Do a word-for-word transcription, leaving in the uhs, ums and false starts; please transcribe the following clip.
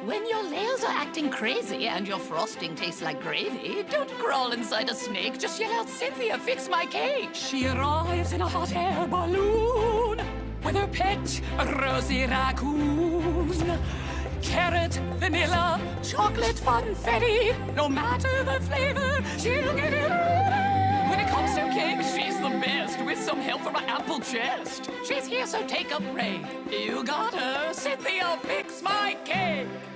When your layers are acting crazy and your frosting tastes like gravy, don't crawl inside a snake, just yell out, Cynthia, fix my cake! She arrives in a hot air balloon with her pet, a rosy raccoon. Carrot, vanilla, chocolate, funfetti, no matter the flavor, she'll get it ready. When it comes to cake, she's the best, with some help from her ample chest. She's here, so take a break. You got her, Cynthia, fix my cake!